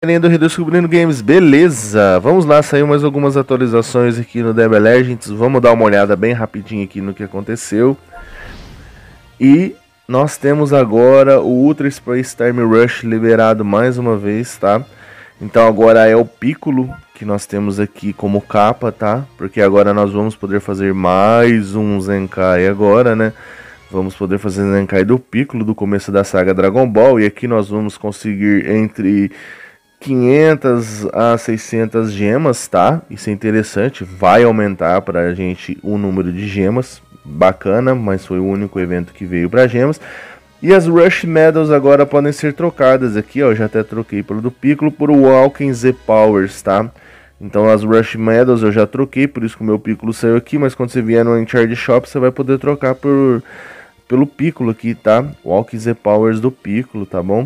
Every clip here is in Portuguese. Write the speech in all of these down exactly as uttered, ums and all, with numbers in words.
Do Redescobrindo Games, beleza? Vamos lá, saiu mais algumas atualizações aqui no Debel Legends. Vamos dar uma olhada bem rapidinho aqui no que aconteceu. E nós temos agora o Ultra Space Time Rush liberado mais uma vez, tá? Então agora é o Piccolo que nós temos aqui como capa, tá? Porque agora nós vamos poder fazer mais um Zenkai agora, né? Vamos poder fazer Zenkai do Piccolo do começo da saga Dragon Ball. E aqui nós vamos conseguir entre quinhentas a seiscentas gemas, tá? Isso é interessante, vai aumentar pra gente o número de gemas, bacana, mas foi o único evento que veio pra gemas. E as Rush Medals agora podem ser trocadas aqui, ó, já até troquei pelo do Piccolo por Walking Z Powers, tá? Então as Rush Medals eu já troquei, por isso que o meu Piccolo saiu aqui, mas quando você vier no Encharge Shop você vai poder trocar por, pelo Piccolo aqui, tá? Walking Z Powers do Piccolo, tá bom?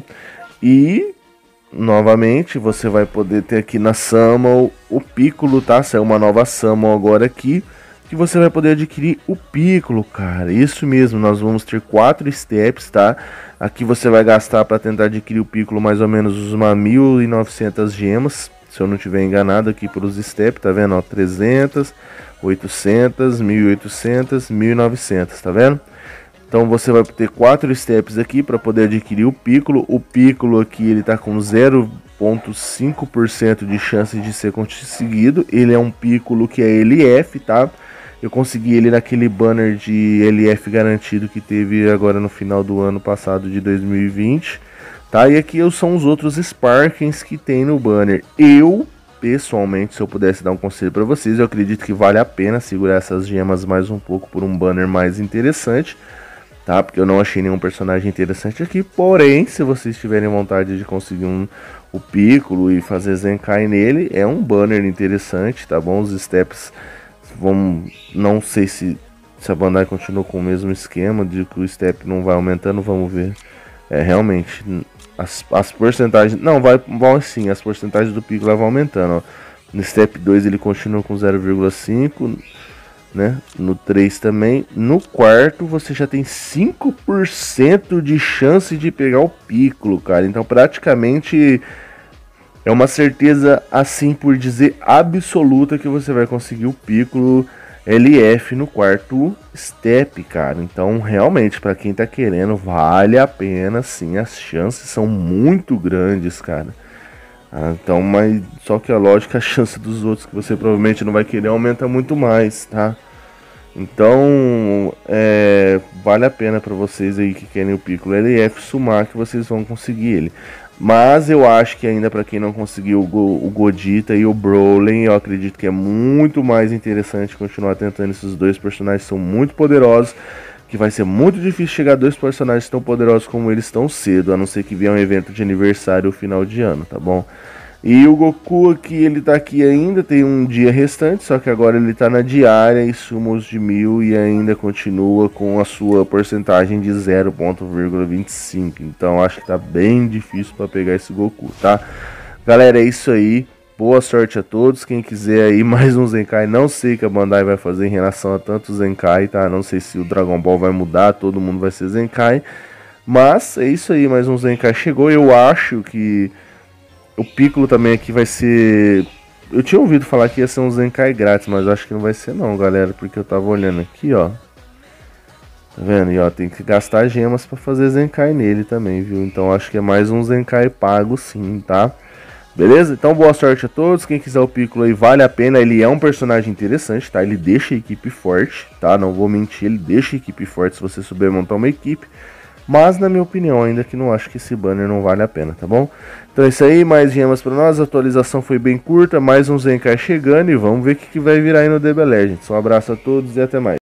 E novamente, você vai poder ter aqui na Summon o Piccolo, tá? Saiu uma nova Summon agora aqui, que você vai poder adquirir o Piccolo, cara. Isso mesmo, nós vamos ter quatro steps, tá? Aqui você vai gastar para tentar adquirir o Piccolo mais ou menos uma mil e novecentas gemas, se eu não estiver enganado aqui pelos steps, tá vendo? Ó, trezentas, oitocentas, mil e oitocentas, mil e novecentas, tá vendo? Então você vai ter quatro steps aqui para poder adquirir o Piccolo. O Piccolo aqui ele tá com zero vírgula cinco por cento de chance de ser conseguido. Ele é um Piccolo que é L F, tá? Eu consegui ele naquele banner de L F garantido que teve agora no final do ano passado de dois mil e vinte, tá? E aqui são os outros Sparkings que tem no banner. Eu, pessoalmente, se eu pudesse dar um conselho para vocês, eu acredito que vale a pena segurar essas gemas mais um pouco por um banner mais interessante, tá? Porque eu não achei nenhum personagem interessante aqui. Porém, se vocês tiverem vontade de conseguir um, o Piccolo e fazer Zenkai nele, é um banner interessante, tá bom? Os steps vão... Não sei se, se a Bandai continua com o mesmo esquema de que o step não vai aumentando, vamos ver. É, realmente, as, as porcentagens... Não, vai, vão sim, as porcentagens do Piccolo vão aumentando, ó. No step dois ele continua com zero vírgula cinco... né? No três também. No quarto você já tem cinco por cento de chance de pegar o Piccolo, cara. Então praticamente é uma certeza, assim por dizer, absoluta que você vai conseguir o Piccolo L F no quarto step, cara. Então realmente, para quem tá querendo, vale a pena sim. As chances são muito grandes, cara. Ah, então, mas só que a lógica, a chance dos outros que você provavelmente não vai querer aumenta muito mais, tá? Então, é, vale a pena para vocês aí que querem o Piccolo L F sumar que vocês vão conseguir ele. Mas eu acho que ainda para quem não conseguiu o, Go, o Godita e o Broly, eu acredito que é muito mais interessante continuar tentando esses dois personagens, são muito poderosos. Que vai ser muito difícil chegar a dois personagens tão poderosos como eles tão cedo, a não ser que vier um evento de aniversário ou final de ano, tá bom? E o Goku aqui, ele tá aqui ainda, tem um dia restante, só que agora ele tá na diária e sumos de mil e ainda continua com a sua porcentagem de zero vírgula vinte e cinco, então acho que tá bem difícil para pegar esse Goku, tá? Galera, é isso aí. Boa sorte a todos, quem quiser aí mais um Zenkai, não sei o que a Bandai vai fazer em relação a tantos Zenkai, tá? Não sei se o Dragon Ball vai mudar, todo mundo vai ser Zenkai, mas é isso aí, mais um Zenkai chegou. Eu acho que o Piccolo também aqui vai ser... Eu tinha ouvido falar que ia ser um Zenkai grátis, mas eu acho que não vai ser não, galera, porque eu tava olhando aqui, ó. Tá vendo? E ó, tem que gastar gemas pra fazer Zenkai nele também, viu? Então acho que é mais um Zenkai pago sim, tá? Beleza? Então boa sorte a todos, quem quiser o Piccolo aí vale a pena, ele é um personagem interessante, tá? Ele deixa a equipe forte, tá? Não vou mentir, ele deixa a equipe forte se você souber montar uma equipe. Mas na minha opinião, ainda que não acho que esse banner não vale a pena, tá bom? Então é isso aí, mais gemas pra nós, a atualização foi bem curta, mais um Zenkai chegando e vamos ver o que, que vai virar aí no Debel Legends. Um abraço a todos e até mais.